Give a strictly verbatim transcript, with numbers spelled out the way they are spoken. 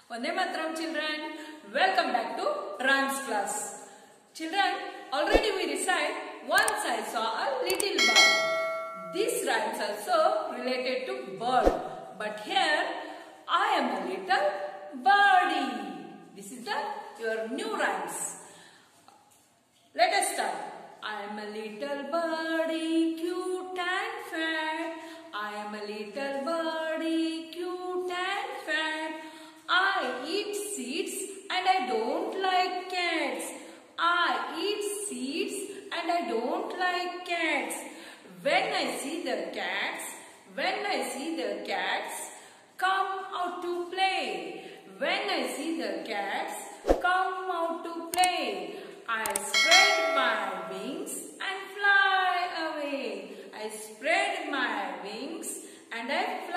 Vande Mataram children, welcome back to rhymes class. Children, already we recite once I saw a little bird. These rhymes also related to bird, but here I am a little birdie. This is the your new rhymes. Let us start. I am a little birdie, cute and fat. I am a little birdie, cute and fat. I eat seeds and I don't like cats. I eat seeds and I don't like cats. When I see the cats, when I see the cats, come out to play. When I see the cats, come out to play. I spread my wings and fly away. I spread my wings and I